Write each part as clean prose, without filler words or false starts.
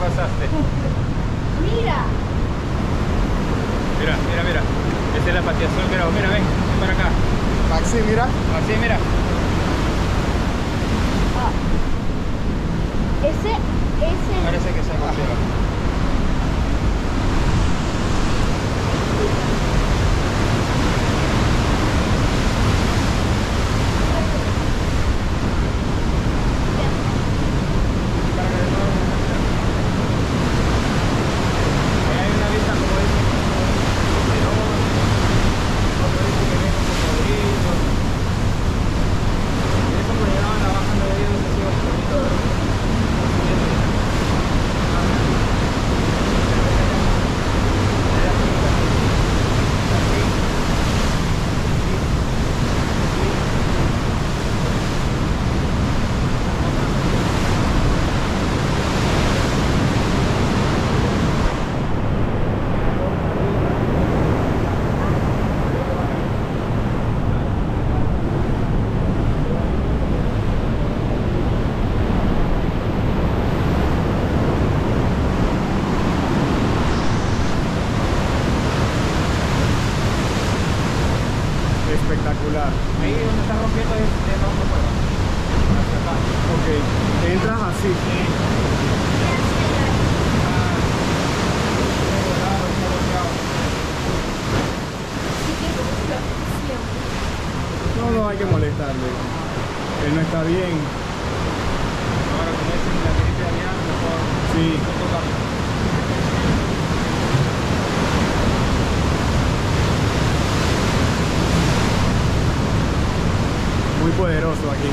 pasaste. Mira. Mira, mira, mira. Esa es la patilla azul, mira, mira, ven para acá. Maxi, mira. Así, mira. Ah. Ese. Parece que se rompió. Espectacular. Ahí donde está rompiendo es de rompo fuego. Hacia acá. Ok, entras así. No hay que molestarle. Él no está bien. Ahora como es en la gripe allá, mejor Sí. no tocarlo. Muy poderoso aquí.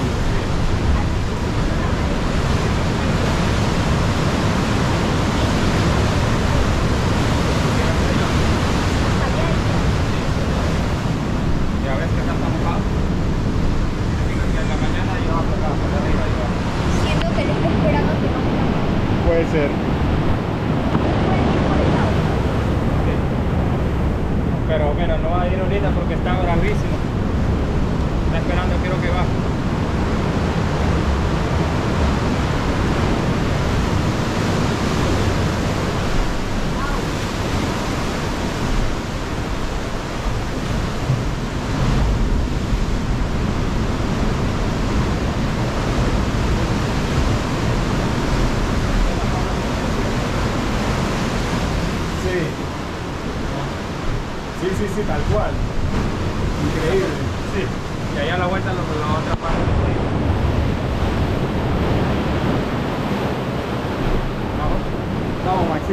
Y ahora es que está mojado. Digo que en la mañana yo voy a tocar por arriba y va. Siento que le está esperando que no me Puede ser. Pero mira, no va a ir ahorita porque está bravísimo. Está esperando, quiero que baje. Sí, tal cual. Increíble. Sí. Y allá a la vuelta la otra parte. Vamos. Vamos, Maxi.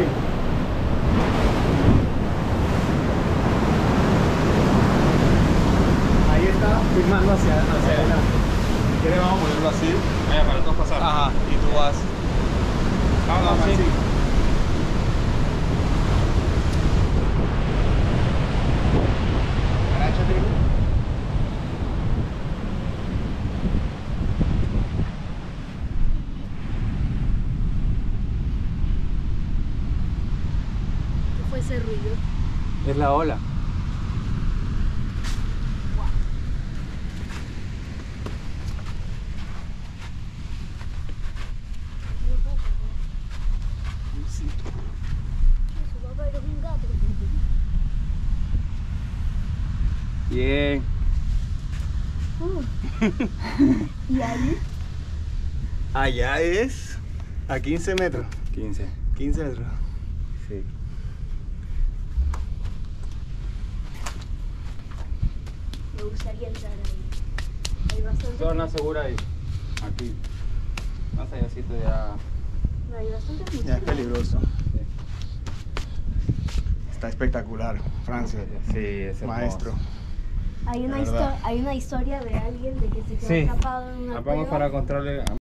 Ahí está filmando hacia adelante. Si quieres vamos a ponerlo así. Vaya, para todos pasar. Ajá, y tú vas. Vamos, Maxi. sí. ¿Qué fue ese ruido? Es la ola. Su papá era un gato. Bien. ¿Y ahí? Allá es a 15 metros. 15. 15 metros. Sí. Me gustaría entrar ahí. Hay bastante. Zona segura ahí. Aquí. Más allá ya. No, hay bastante Ya es música. peligroso. Está espectacular, Francia. Sí, es hermoso. Maestro. Hay La verdad. una historia de alguien de que se quedó Sí. atrapado en una Vamos cueva. para controlar.